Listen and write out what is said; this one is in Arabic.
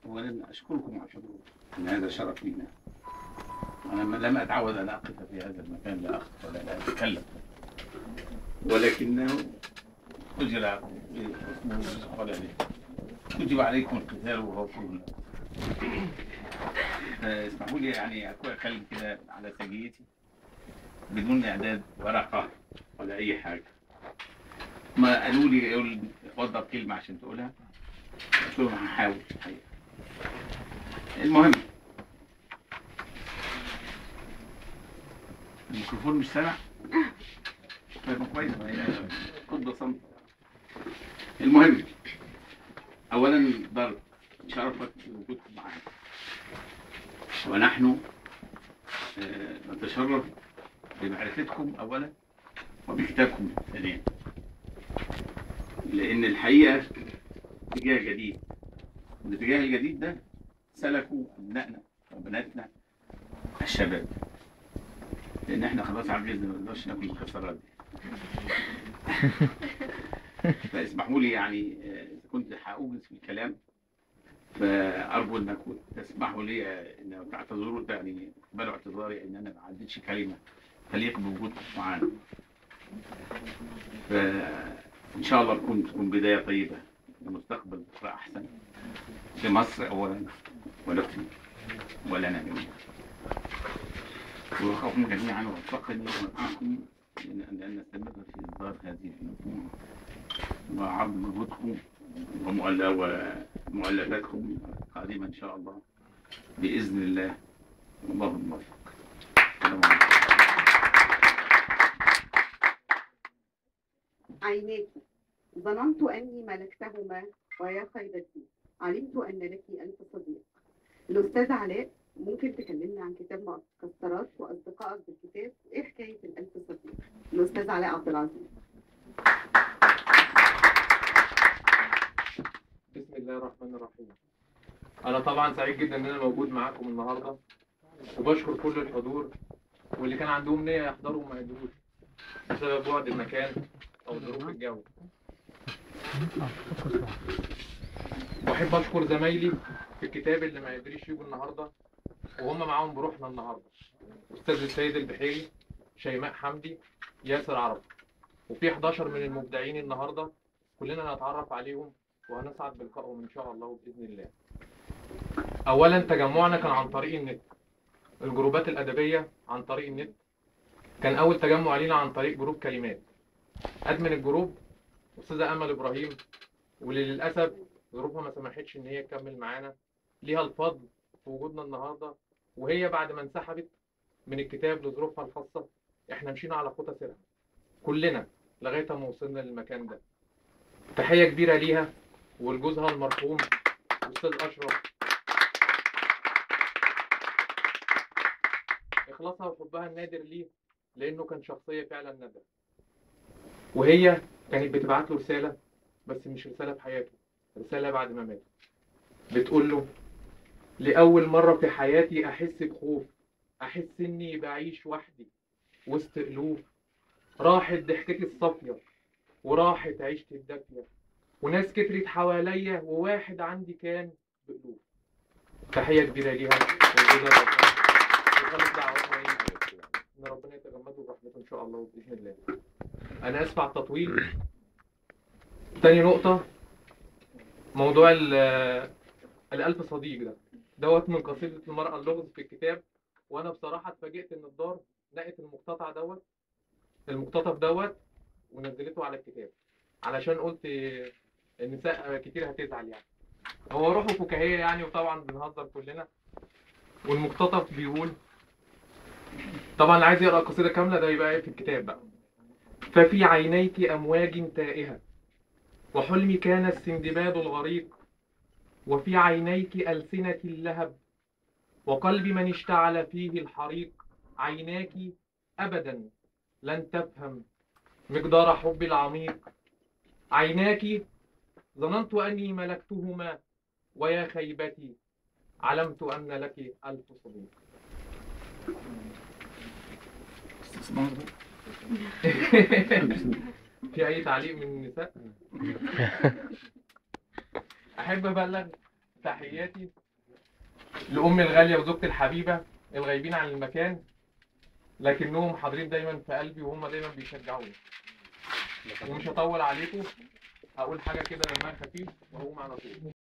أولا أشكركم على الحضور، إن هذا شرف لنا. أنا لم أتعود أن أقف في هذا المكان لا أخطب ولا لا أتكلم، ولكنه أجرى كتب عليكم القتال وهو كله. اسمحوا لي يعني أتكلم كده على سجيتي بدون إعداد ورقة ولا أي حاجة. ما قالوا لي وضب كلمة عشان تقولها، قلت لهم هحاول الحقيقة. المهم الميكروفون مش سامع؟ طيب كويس، ما هي خد صمت. المهم أولا ضرب شرفت وجودكم معنا، ونحن نتشرف بمعرفتكم أولا وبكتابكم ثانيا، لأن الحقيقة اتجاه جديد، والاتجاه الجديد ده سلكوا أبنائنا وبناتنا الشباب، لأن احنا خلاص عجزنا ما نقدرش ناكل الخسارات دي. فاسمحوا لي يعني إذا كنت هأوجز في الكلام فأرجو أنكم تسمحوا لي إن تعتذروا، يعني تقبلوا اعتذاري إن أنا ما عدتش كلمة تليق بوجودكم معانا. فإن شاء الله تكون بداية طيبة لمستقبل أحسن لمصر أولا ولكم ولنا جميعا. ووفقكم جميعا ووفقني ومعكم لأن نستمر في إصدار هذه المجموعة وعرض مجهودكم ومؤلفاتكم قادمة إن شاء الله بإذن الله، والله الموفق. عيناك ظننت أني ملكتهما ويا خيبتي علمت أن لك ألف صديق. الأستاذ علاء، ممكن تكلمنا عن كتاب مكسرات وأصدقائك بالكتاب؟ إيه حكاية الألف صديق؟ الأستاذ علاء عبد العزيز. بسم الله الرحمن الرحيم. أنا طبعا سعيد جدا إن أنا موجود معاكم النهارده، وبشكر كل الحضور واللي كان عندهم نية يحضروا وما قدروش بسبب بعد المكان أو ظروف الجو. وأحب أشكر زمايلي في الكتاب اللي ما قدريش يجوا النهارده وهم معاهم بروحنا النهارده، أستاذ السيد البحيري، شيماء حمدي، ياسر عرب، وفي 11 من المبدعين النهارده كلنا نتعرف عليهم وهنسعد بلقائهم إن شاء الله وبإذن الله. أولا تجمعنا كان عن طريق النت، الجروبات الأدبية عن طريق النت. كان أول تجمع لينا عن طريق جروب كلمات، أدمن الجروب أستاذة أمل إبراهيم، واللي للأسف ظروفها ما سمحتش إن هي تكمل معانا. ليها الفضل في وجودنا النهارده، وهي بعد ما انسحبت من الكتاب لظروفها الخاصة إحنا مشينا على خطى سيرها كلنا لغاية ما وصلنا للمكان ده. تحية كبيرة ليها ولجوزها المرحوم أستاذ أشرف. إخلاصها وحبها النادر ليه، لأنه كان شخصية فعلا نادرة. وهي كانت بتبعت له رسالة، بس مش رسالة في حياته، رسالة بعد ما مات. بتقول له: لأول مرة في حياتي أحس بخوف، أحس إني بعيش وحدي وسط ألوف. راحت ضحكتي الصافية وراحت عيشتي الدافية، وناس كترت حواليا وواحد عندي كان بألوف. تحية كبيرة ليها وجودها ربنا، وخلص دعواتنا إن ربنا يتغمده برحمته إن شاء الله بإذن الله. أنا آسف على التطويل. تاني نقطة، موضوع الألف صديق دوت من قصيدة المرأة اللغز في الكتاب. وأنا بصراحة اتفاجئت إن الدار لقت المقتطف دوت ونزلته على الكتاب، علشان قلت النساء كتير هتزعل يعني. هو روحه فكاهية يعني، وطبعا بنهزر كلنا. والمقتطف بيقول، طبعا اللي عايز يقرأ القصيدة كاملة ده يبقى في الكتاب بقى. ففي عينيك أمواج تائهة وحلمي كان السندباد الغريق، وفي عينيك ألسنة اللهب وقلب من اشتعل فيه الحريق. عيناك أبدا لن تفهم مقدار حبي العميق. عيناك ظننت أني ملكتهما ويا خيبتي علمت أن لك ألف صديق. في أي تعليق من النساء؟ أحب أبلغ تحياتي لأمي الغالية وزوجتي الحبيبة الغايبين عن المكان، لكنهم حاضرين دايما في قلبي وهم دايما بيشجعوني. ومش هطول عليكم، هقول حاجة كده دمها خفيف وهو على طول.